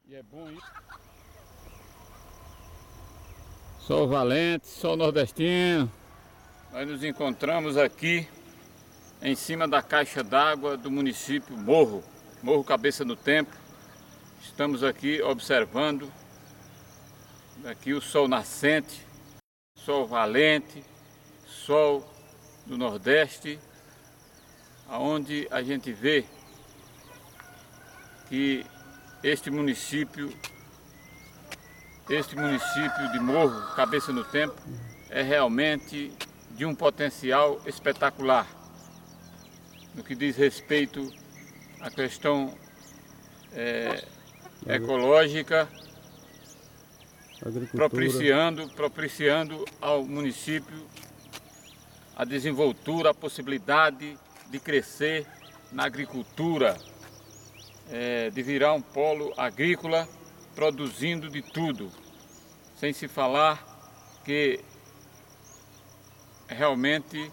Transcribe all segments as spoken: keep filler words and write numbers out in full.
E é bom isso. Sou valente, sou nordestino. Nós nos encontramos aqui em cima da caixa d'água do município Morro, Morro Cabeça no Tempo. Estamos aqui observando aqui o sol nascente, sol valente, sol do Nordeste, aonde a gente vê que este município, este município de Morro Cabeça no Tempo é realmente de um potencial espetacular no que diz respeito à questão é, ecológica, propiciando, propiciando ao município a desenvoltura, a possibilidade de crescer na agricultura, é, de virar um polo agrícola produzindo de tudo, sem se falar que realmente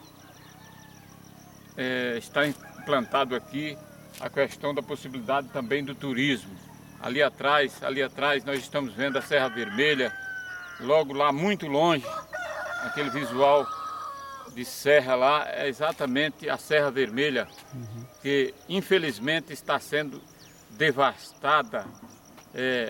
é, está implantado aqui a questão da possibilidade também do turismo. Ali atrás, ali atrás nós estamos vendo a Serra Vermelha, logo lá muito longe, aquele visual de serra lá é exatamente a Serra Vermelha, uhum. que infelizmente está sendo devastada é,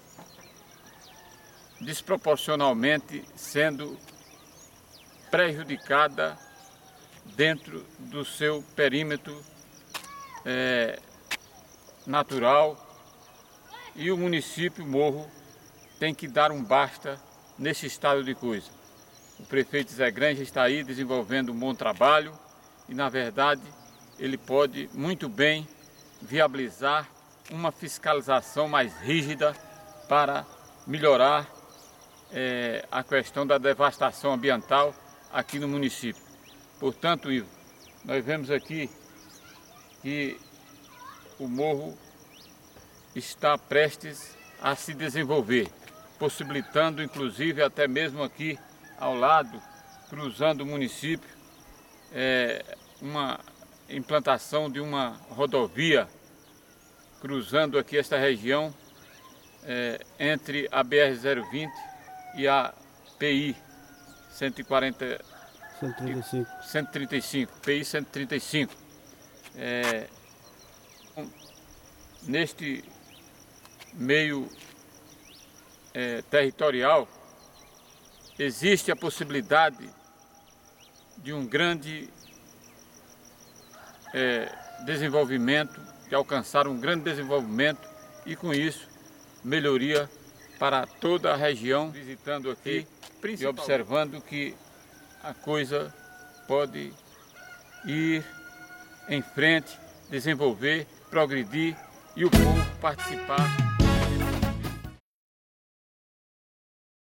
desproporcionalmente, sendo prejudicada dentro do seu perímetro é, natural, e o município Morro tem que dar um basta nesse estado de coisa. O prefeito Zé Granja está aí desenvolvendo um bom trabalho e, na verdade, ele pode muito bem viabilizar uma fiscalização mais rígida para melhorar é, a questão da devastação ambiental aqui no município. Portanto, Ivo, nós vemos aqui que o morro está prestes a se desenvolver, possibilitando inclusive até mesmo aqui ao lado, cruzando o município, é, uma implantação de uma rodovia cruzando aqui esta região é, entre a B R zero vinte e a P I cento e quarenta, cento e trinta e cinco. cento e trinta e cinco, P I cento e trinta e cinco. É, neste meio é, territorial existe a possibilidade de um grande é, desenvolvimento, de alcançar um grande desenvolvimento e com isso melhoria para toda a região, visitando aqui e observando que a coisa pode ir em frente, desenvolver, progredir e o povo participar